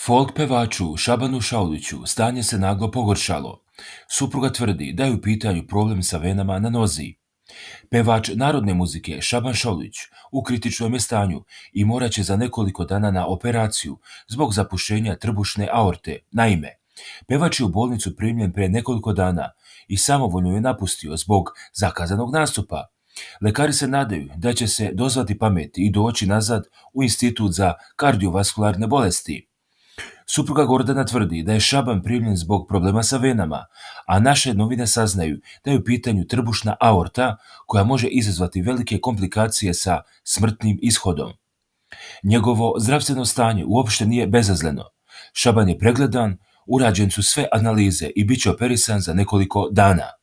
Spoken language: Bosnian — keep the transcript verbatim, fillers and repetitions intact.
Folk pevaču Šabanu Šauliću stanje se naglo pogoršalo. Supruga tvrdi da je u pitanju problem sa venama na nozi. Pevač narodne muzike Šaban Šaulić u kritičnom je stanju i morat će za nekoliko dana na operaciju zbog zapušenja trbušne aorte. Naime, pevač je u bolnicu primljen pre nekoliko dana i samovoljno je napustio zbog zakazanog nastupa. Lekari se nadaju da će se dozvati pameti i doći nazad u Institut za kardiovaskularne bolesti. Supruga Gordana tvrdi da je Šaban primljen zbog problema sa venama, a naše novine saznaju da je u pitanju trbušna aorta koja može izazvati velike komplikacije sa smrtnim ishodom. Njegovo zdravstveno stanje uopšte nije bezazleno. Šaban je pregledan, urađen su sve analize i bit će operisan za nekoliko dana.